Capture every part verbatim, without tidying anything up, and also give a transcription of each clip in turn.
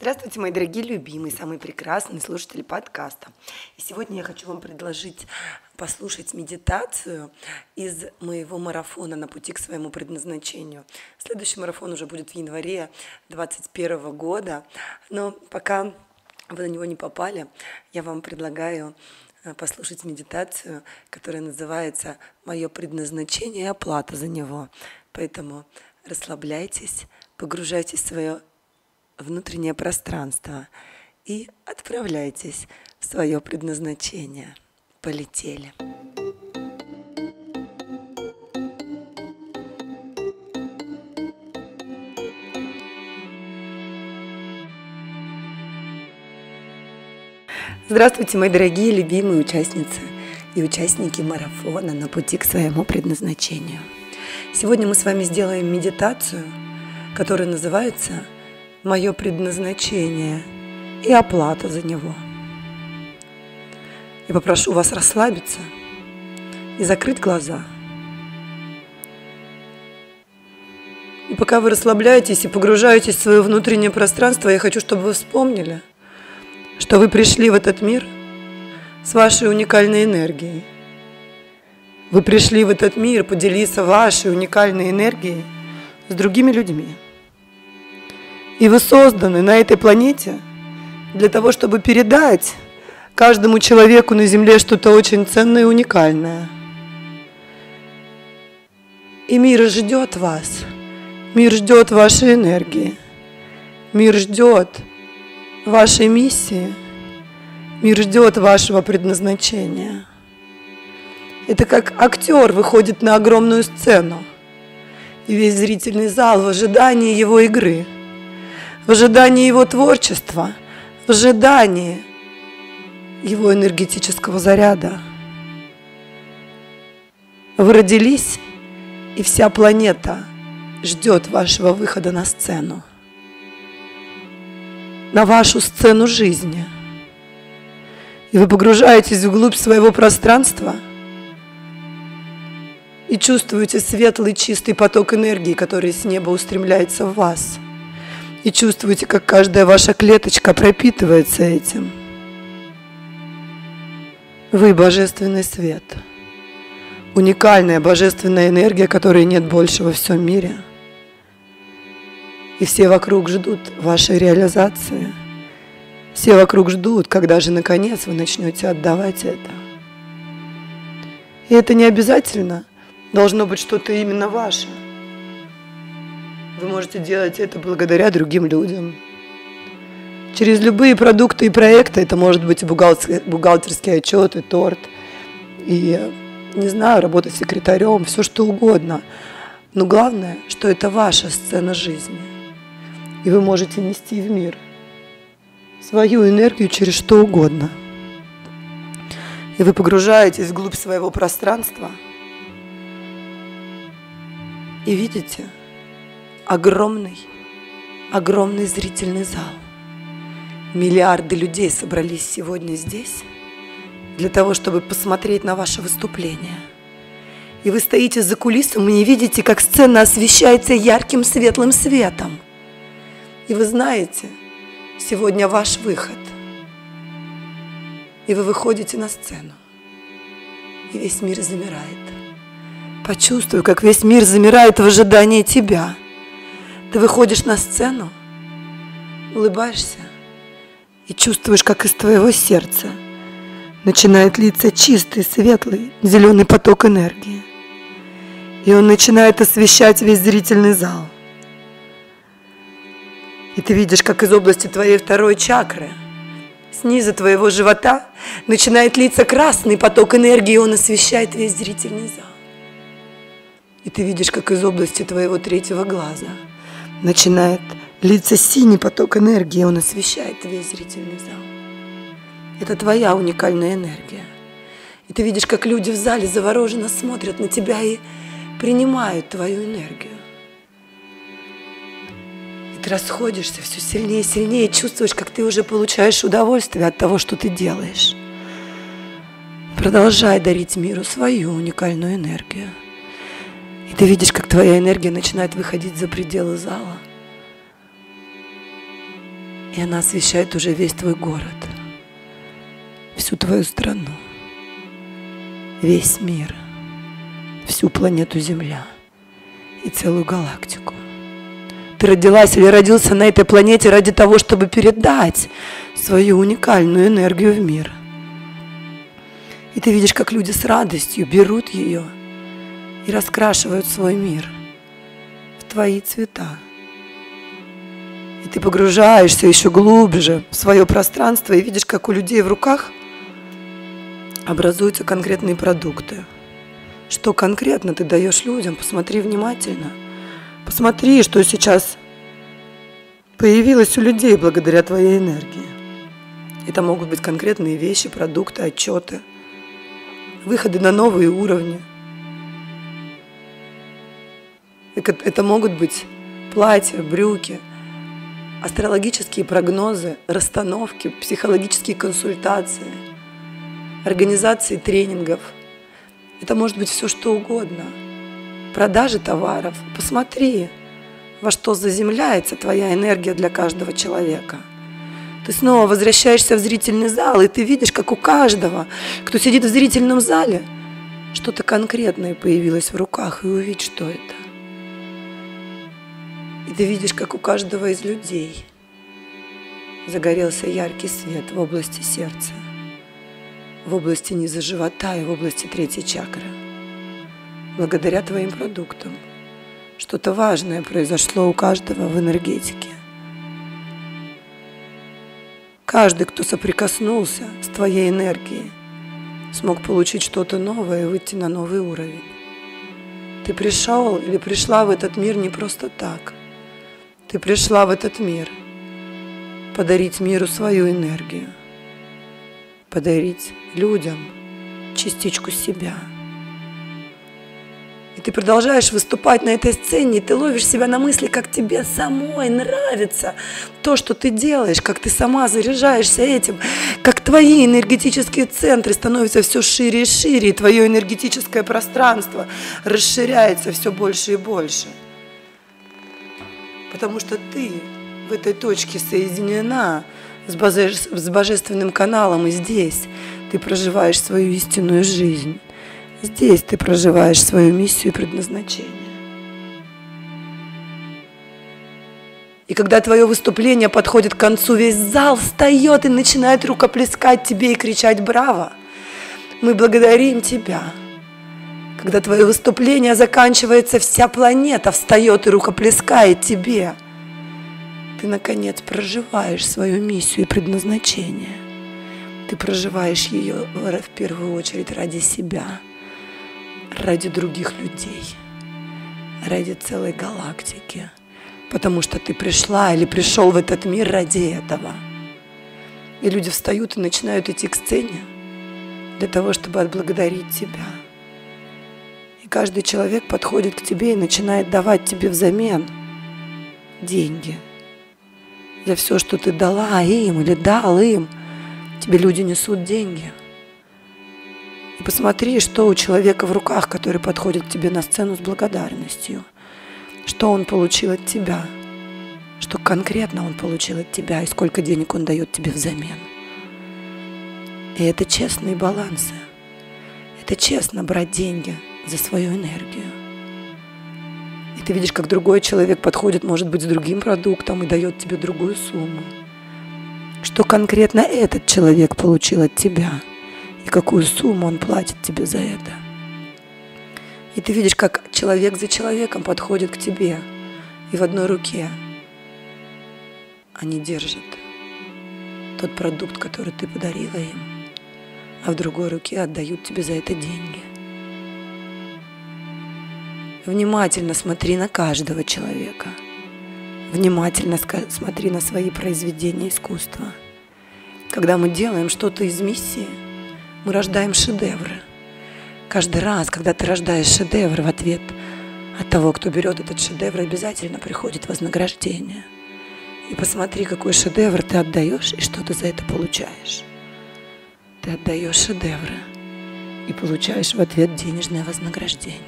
Здравствуйте, мои дорогие, любимые, самые прекрасные слушатели подкаста. И сегодня я хочу вам предложить послушать медитацию из моего марафона «На пути к своему предназначению». Следующий марафон уже будет в январе двадцать первого года, но пока вы на него не попали, я вам предлагаю послушать медитацию, которая называется «Мое предназначение и оплата за него». Поэтому расслабляйтесь, погружайтесь в свое внутреннее пространство и отправляйтесь в свое предназначение. Полетели. Здравствуйте, мои дорогие, любимые участницы и участники марафона «На пути к своему предназначению». Сегодня мы с вами сделаем медитацию, которая называется «Мое предназначение и оплата за него». Я попрошу вас расслабиться и закрыть глаза. И пока вы расслабляетесь и погружаетесь в свое внутреннее пространство, я хочу, чтобы вы вспомнили, что вы пришли в этот мир с вашей уникальной энергией. Вы пришли в этот мир поделиться вашей уникальной энергией с другими людьми. И вы созданы на этой планете для того, чтобы передать каждому человеку на Земле что-то очень ценное и уникальное. И мир ждет вас. Мир ждет вашей энергии. Мир ждет вашей миссии. Мир ждет вашего предназначения. Это как актер выходит на огромную сцену, и весь зрительный зал в ожидании его игры, в ожидании его творчества, в ожидании его энергетического заряда. Вы родились, и вся планета ждет вашего выхода на сцену, на вашу сцену жизни. И вы погружаетесь вглубь своего пространства и чувствуете светлый, чистый поток энергии, который с неба устремляется в вас. И чувствуете, как каждая ваша клеточка пропитывается этим. Вы божественный свет, уникальная божественная энергия, которой нет больше во всем мире. И все вокруг ждут вашей реализации. Все вокруг ждут, когда же наконец вы начнете отдавать это. И это не обязательно должно быть что-то именно ваше. Вы можете делать это благодаря другим людям. Через любые продукты и проекты. Это может быть и бухгалтер, бухгалтерский отчет, и торт, и, не знаю, работа секретарем, все что угодно. Но главное, что это ваша сцена жизни. И вы можете нести в мир свою энергию через что угодно. И вы погружаетесь вглубь своего пространства и видите огромный, огромный зрительный зал. Миллиарды людей собрались сегодня здесь для того, чтобы посмотреть на ваше выступление. И вы стоите за кулисом и не видите, как сцена освещается ярким светлым светом. И вы знаете, сегодня ваш выход. И вы выходите на сцену. И весь мир замирает. Почувствуй, как весь мир замирает в ожидании тебя. Ты выходишь на сцену, улыбаешься и чувствуешь, как из твоего сердца начинает литься чистый, светлый, зеленый поток энергии. И он начинает освещать весь зрительный зал. И ты видишь, как из области твоей второй чакры, снизу твоего живота, начинает литься красный поток энергии, и он освещает весь зрительный зал. И ты видишь, как из области твоего третьего глаза начинает литься синий поток энергии, и он освещает весь зрительный зал. Это твоя уникальная энергия. И ты видишь, как люди в зале завороженно смотрят на тебя и принимают твою энергию. И ты расходишься все сильнее и сильнее, чувствуешь, как ты уже получаешь удовольствие от того, что ты делаешь. Продолжай дарить миру свою уникальную энергию. И ты видишь, как твоя энергия начинает выходить за пределы зала. И она освещает уже весь твой город, всю твою страну, весь мир, всю планету Земля и целую галактику. Ты родилась или родился на этой планете ради того, чтобы передать свою уникальную энергию в мир. И ты видишь, как люди с радостью берут ее и раскрашивают свой мир в твои цвета. И ты погружаешься еще глубже в свое пространство и видишь, как у людей в руках образуются конкретные продукты. Что конкретно ты даешь людям? Посмотри внимательно. Посмотри, что сейчас появилось у людей благодаря твоей энергии. Это могут быть конкретные вещи, продукты, отчеты, выходы на новые уровни. Это могут быть платья, брюки, астрологические прогнозы, расстановки, психологические консультации, организации тренингов. Это может быть все что угодно. Продажи товаров. Посмотри, во что заземляется твоя энергия для каждого человека. Ты снова возвращаешься в зрительный зал, и ты видишь, как у каждого, кто сидит в зрительном зале, что-то конкретное появилось в руках, и увидь, что это. И ты видишь, как у каждого из людей загорелся яркий свет в области сердца, в области низа живота и в области третьей чакры. Благодаря твоим продуктам что-то важное произошло у каждого в энергетике. Каждый, кто соприкоснулся с твоей энергией, смог получить что-то новое и выйти на новый уровень. Ты пришел или пришла в этот мир не просто так. Ты пришла в этот мир подарить миру свою энергию, подарить людям частичку себя. И ты продолжаешь выступать на этой сцене, и ты ловишь себя на мысли, как тебе самой нравится то, что ты делаешь, как ты сама заряжаешься этим, как твои энергетические центры становятся все шире и шире, и твое энергетическое пространство расширяется все больше и больше. Потому что ты в этой точке соединена с, боже... с божественным каналом, и здесь ты проживаешь свою истинную жизнь. Здесь ты проживаешь свою миссию и предназначение. И когда твое выступление подходит к концу, весь зал встает и начинает рукоплескать тебе и кричать «Браво!». Мы благодарим тебя. Когда твое выступление заканчивается, вся планета встает и рукоплескает тебе. Ты, наконец, проживаешь свою миссию и предназначение. Ты проживаешь ее в первую очередь ради себя, ради других людей, ради целой галактики. Потому что ты пришла или пришел в этот мир ради этого. И люди встают и начинают идти к сцене для того, чтобы отблагодарить тебя. И каждый человек подходит к тебе и начинает давать тебе взамен деньги. За все, что ты дала им или дал им, тебе люди несут деньги. И посмотри, что у человека в руках, который подходит к тебе на сцену с благодарностью. Что он получил от тебя, что конкретно он получил от тебя, и сколько денег он дает тебе взамен. И это честные балансы. Это честно брать деньги за свою энергию. И ты видишь, как другой человек подходит, может быть, с другим продуктом и дает тебе другую сумму. Что конкретно этот человек получил от тебя, и какую сумму он платит тебе за это. И ты видишь, как человек за человеком подходит к тебе, и в одной руке они держат тот продукт, который ты подарила им, а в другой руке отдают тебе за это деньги. Внимательно смотри на каждого человека. Внимательно смотри на свои произведения искусства. Когда мы делаем что-то из миссии, мы рождаем шедевры. Каждый раз, когда ты рождаешь шедевр, в ответ от того, кто берет этот шедевр, обязательно приходит вознаграждение. И посмотри, какой шедевр ты отдаешь и что ты за это получаешь. Ты отдаешь шедевры и получаешь в ответ денежное вознаграждение.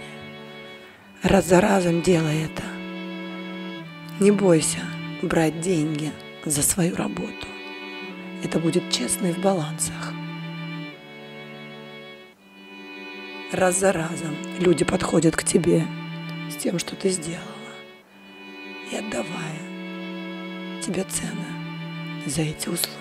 Раз за разом делай это. Не бойся брать деньги за свою работу. Это будет честно и в балансах. Раз за разом люди подходят к тебе с тем, что ты сделала, и отдавая тебе цены за эти услуги.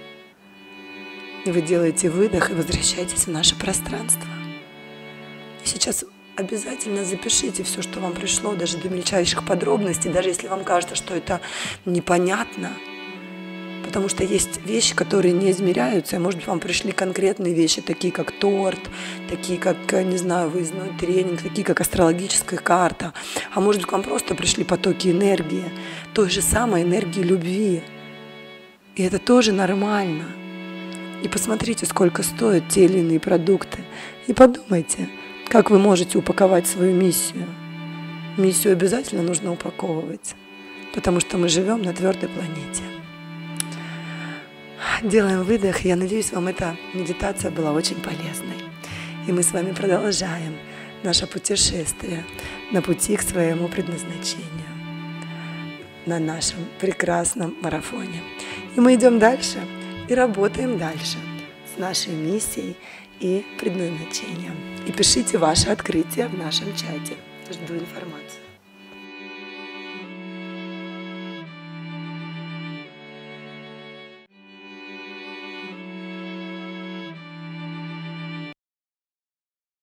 И вы делаете выдох и возвращаетесь в наше пространство. И сейчас обязательно запишите все, что вам пришло, даже до мельчайших подробностей, даже если вам кажется, что это непонятно. Потому что есть вещи, которые не измеряются, и, может быть, вам пришли конкретные вещи, такие как торт, такие как, не знаю, выездной тренинг, такие как астрологическая карта. А может быть, к вам просто пришли потоки энергии, той же самой энергии любви. И это тоже нормально. И посмотрите, сколько стоят те или иные продукты. И подумайте, как вы можете упаковать свою миссию. Миссию обязательно нужно упаковывать, потому что мы живем на твердой планете. Делаем выдох. Я надеюсь, вам эта медитация была очень полезной. И мы с вами продолжаем наше путешествие на пути к своему предназначению, на нашем прекрасном марафоне. И мы идем дальше и работаем дальше с нашей миссией и предназначением. И пишите ваши открытия в нашем чате. Жду информацию.